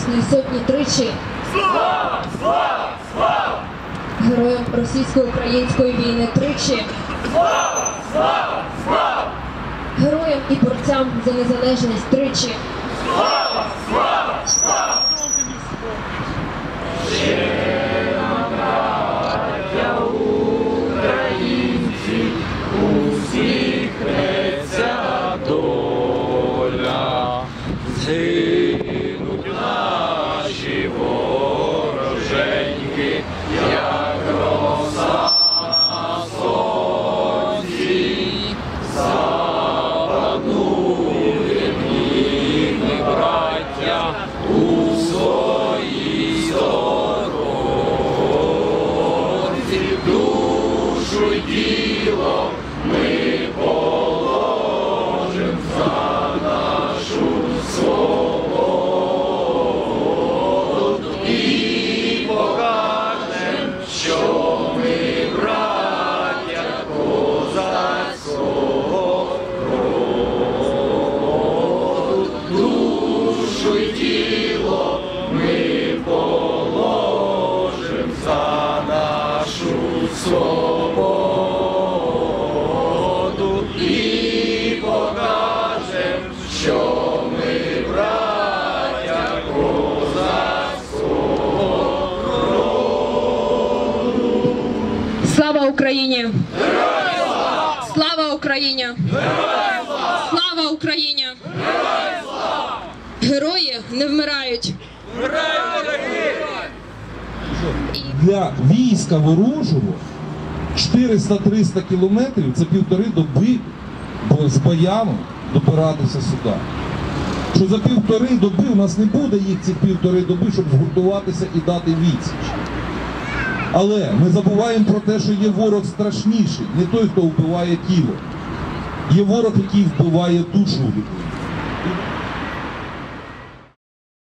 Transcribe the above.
Небесної Сотні тричі. Слава! Слава! Слава! Героям російсько-української війни тричі. Слава! Слава! Слава! Героям і борцям за незалежність тричі. Слава! Слава! Слава! Браття українці, усіх хреться доля, згинуть наші вороженьки, як роса на сонці, запануєм і ми, браття, у своїй сторонці, душу й тіло ми положим за нашу свободу і покажем, що ми браття козацького роду. Душу й тіло ми положим за нашу свободу і покажем, що ми браття козацького роду. Слава Україні! Слава Україні! Слава Україні! Герої не вмирають. Для війська ворожого 400-300 кілометрів – це 1,5 доби з Баяну добиратися сюди. Що за 1,5 доби у нас не буде їх цих 1,5 доби, щоб згуртуватися і дати відсіч. Але ми забуваємо про те, що є ворог страшніший, не той, хто вбиває тіло. Є ворог, який вбиває душу людей.